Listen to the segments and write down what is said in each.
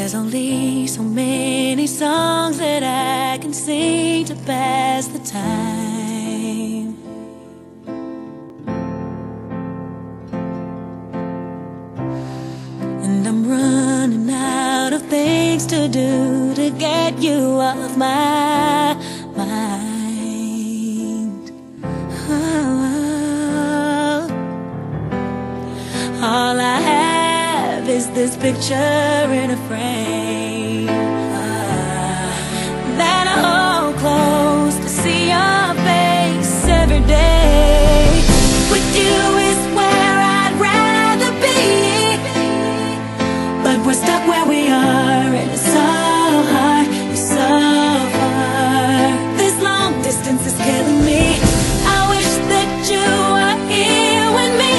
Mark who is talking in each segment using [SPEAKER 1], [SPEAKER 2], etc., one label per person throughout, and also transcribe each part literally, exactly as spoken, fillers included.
[SPEAKER 1] There's only so many songs that I can sing to pass the time. And I'm running out of things to do to get you off my mind. Oh. All I have is this picture in a frame ah, that I hold close to see your face every day. With you is where I'd rather be, but we're stuck where we are, and it's so hard, it's so far. This long distance is killing me. I wish that you were here with me,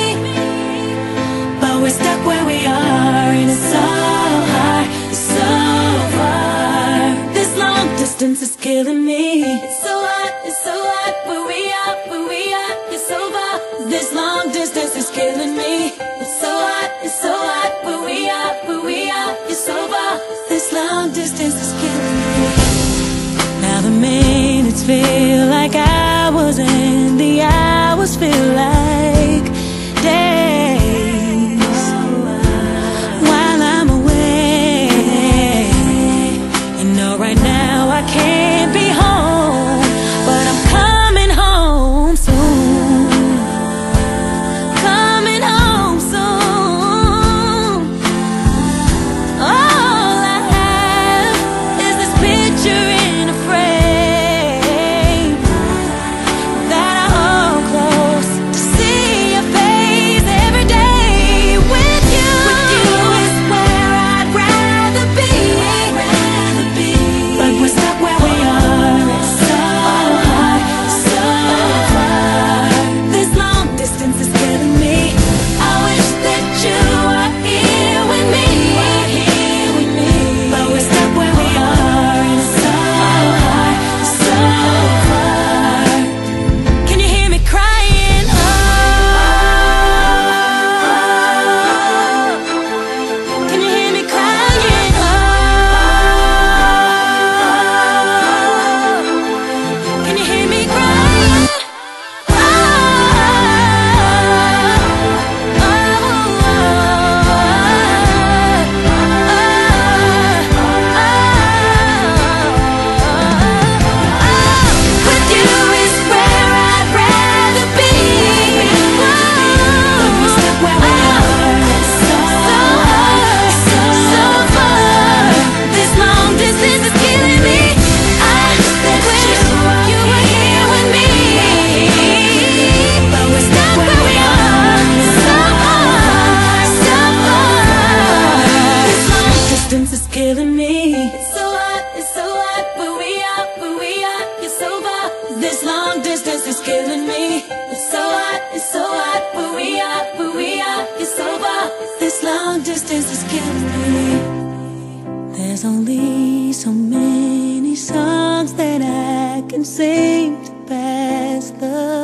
[SPEAKER 1] but we're stuck where we are, and it's so hard, it's so far. This long distance is killing me. It's so hot, it's so hot, where we are, where we are, it's so far. This long distance is killing me. It's so hot, it's so hot, where we are, where we are, it's so far. This long distance is killing me. Now the minutes feel like hours, and the hours feel like days while I'm away. You know right now I can't be home, but I'm coming home soon. Coming home soon. All I have is this picture in a frame that I hold close to see your face every day. With you, with you is where I'd rather be, but we're stuck where we are. It's so hard, so far. This long distance is killing me. I wish that you were here with me, but we're stuck where we are, and it's so hard, so far. Can you hear me crying? Oh, can you hear me crying? Oh, can you hear me crying? Oh, with you is where I'd rather be, but we're stuck where we are. It's so hard, so far. This long distance is killing me. I wish you were here with me, but we're stuck where we are. So hard, so far. This long distance is killing me. It's so hot, it's so hot, where we are, where we are, you're so far. This long distance is killing me. It's so hot, it's so hot, where we are, where we are, you're so far. This long distance is killing me. There's only so many songs that I can sing to pass the